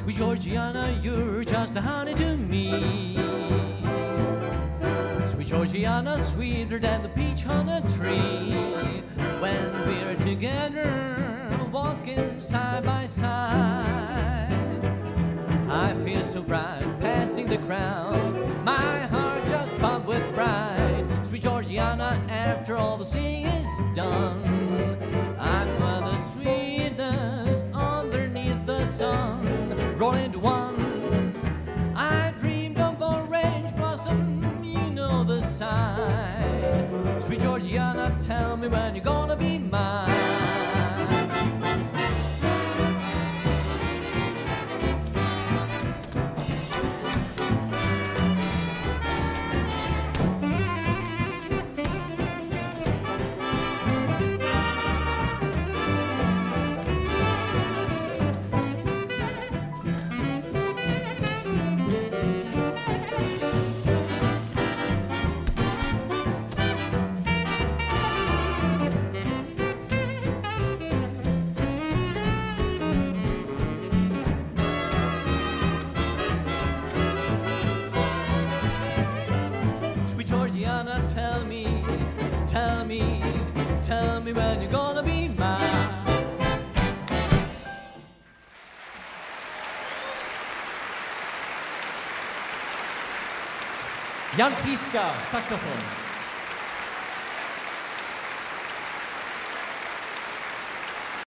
Sweet Georgianna, you're just a honey to me. Sweet Georgianna, sweeter than the peach on a tree. When we're together, walking side by side, I feel so bright, passing the crowd. My heart just pumped with pride. Sweet Georgianna, after all the seeing is done, I'm the sweetest underneath the sun. Roll into one. I dreamed of orange blossom, you know the side. Sweet Georgianna, tell me when you're gonna be mine. Tell me when you're gonna be mine. Jan Tříska, saxofon.